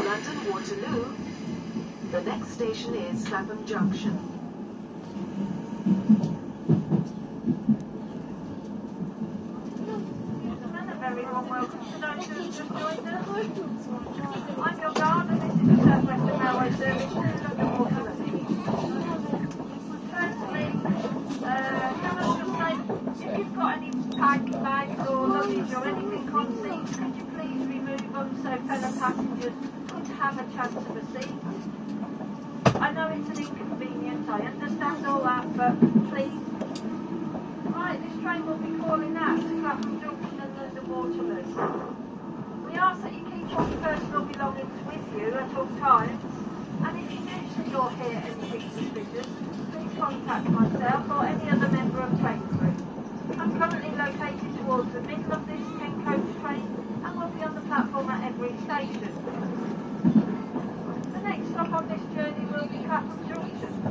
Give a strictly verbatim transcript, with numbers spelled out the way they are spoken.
London Waterloo. The next station is Clapham Junction. Very warm welcome to those who have just joined us. I'm your guard and this is the South Western Railway service to London Waterloo. Firstly, uh, can I just say, if you've got any pack bags or luggage or anything on seats, could you please remove them so fellow passengers could have a chance of a seat? I know it's an inconvenience, I understand all that, but please. Right, this train will be calling out to Clapham Junction and London Waterloo. We ask that you keep all your personal belongings with you at all times, and if you do see or hear anything suspicious, please contact myself or any other member of train crew. I'm currently located towards the middle of this ten coach train and will be on the platform at every station. The next stop on this journey will be Clapham Junction.